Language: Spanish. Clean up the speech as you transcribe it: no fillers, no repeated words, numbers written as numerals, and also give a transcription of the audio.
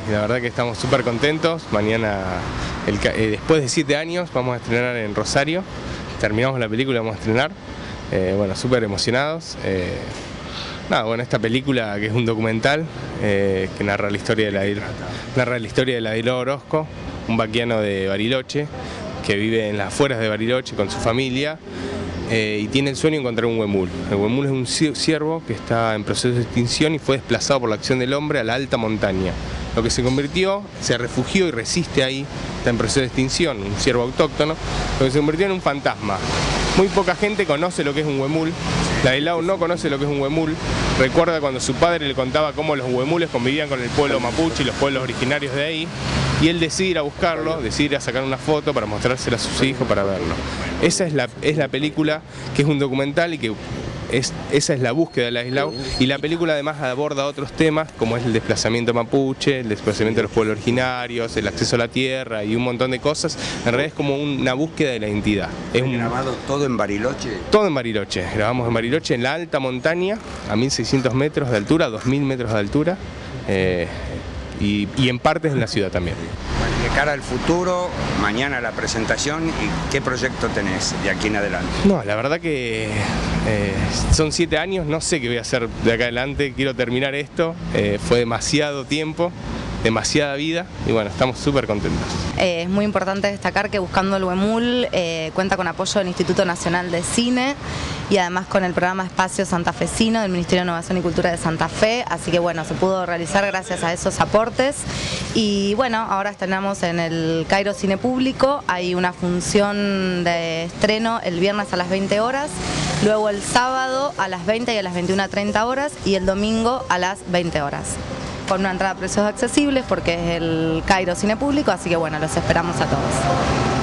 y la verdad que estamos súper contentos. Mañana, después de 7 años, vamos a estrenar en Rosario. Terminamos la película, vamos a estrenar. Bueno, súper emocionados. Bueno, esta película, que es un documental que narra la historia de la Isla Orozco, un vaquiano de Bariloche que vive en las afueras de Bariloche con su familia y tiene el sueño de encontrar un huemul. El huemul es un ciervo que está en proceso de extinción y fue desplazado por la acción del hombre a la alta montaña. Lo que se refugió y resiste ahí, está en proceso de extinción, un ciervo autóctono, lo que se convirtió en un fantasma. Muy poca gente conoce lo que es un huemul. Ladislao no conoce lo que es un huemul. Recuerda cuando su padre le contaba cómo los huemules convivían con el pueblo mapuche y los pueblos originarios de ahí, y él decide ir a buscarlo, decide ir a sacar una foto para mostrársela a sus hijos para verlo. Esa es la película, que es un documental y que esa es la búsqueda de Ladislao, y la película además aborda otros temas como es el desplazamiento mapuche, el desplazamiento de los pueblos originarios, el acceso a la tierra y un montón de cosas. En realidad es como una búsqueda de la identidad. ¿Grabado todo en Bariloche? Todo en Bariloche, grabamos en Bariloche, en la alta montaña, a 1600 metros de altura, 2000 metros de altura, y en partes en la ciudad también. De cara al futuro, mañana la presentación, ¿y qué proyecto tenés de aquí en adelante? No, la verdad que son 7 años, no sé qué voy a hacer de acá adelante, quiero terminar esto, fue demasiado tiempo, demasiada vida y bueno, estamos súper contentos. Es muy importante destacar que Buscando el Huemul cuenta con apoyo del Instituto Nacional de Cine y además con el programa Espacio Santafesino del Ministerio de Innovación y Cultura de Santa Fe, así que bueno, se pudo realizar gracias a esos aportes. Y bueno, ahora estrenamos en el Cairo Cine Público, hay una función de estreno el viernes a las 20 horas, luego el sábado a las 20 y a las 21:30 horas y el domingo a las 20 horas. Con una entrada a precios accesibles porque es el Cairo Cine Público, así que bueno, los esperamos a todos.